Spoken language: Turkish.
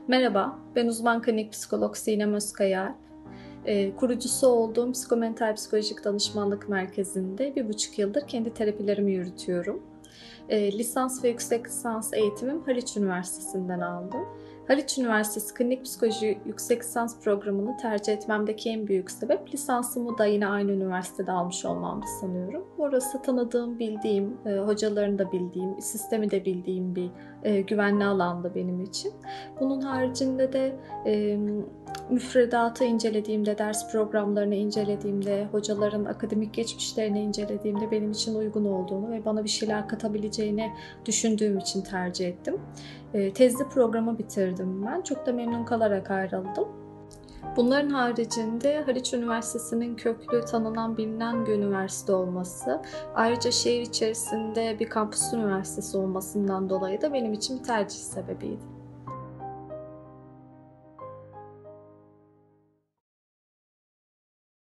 Merhaba, ben uzman klinik psikolog Sinem Özkaya. Kurucusu olduğum Psikomental Psikolojik Danışmanlık Merkezi'nde 1,5 yıldır kendi terapilerimi yürütüyorum. Lisans ve yüksek lisans eğitimim Haliç Üniversitesi'nden aldım. Haliç Üniversitesi Klinik Psikoloji Yüksek Lisans programını tercih etmemdeki en büyük sebep lisansımı da yine aynı üniversitede almış olmamdı sanıyorum. Orası tanıdığım, bildiğim, hocalarını da bildiğim, sistemi de bildiğim bir güvenli alandı benim için. Bunun haricinde de müfredatı incelediğimde, ders programlarını incelediğimde, hocaların akademik geçmişlerini incelediğimde benim için uygun olduğunu ve bana bir şeyler katabileceğini düşündüğüm için tercih ettim. Tezli programı bitirdim ben. Çok da memnun kalarak ayrıldım. Bunların haricinde Haliç Üniversitesi'nin köklü, tanınan, bilinen bir üniversite olması, ayrıca şehir içerisinde bir kampüs üniversitesi olmasından dolayı da benim için bir tercih sebebiydi.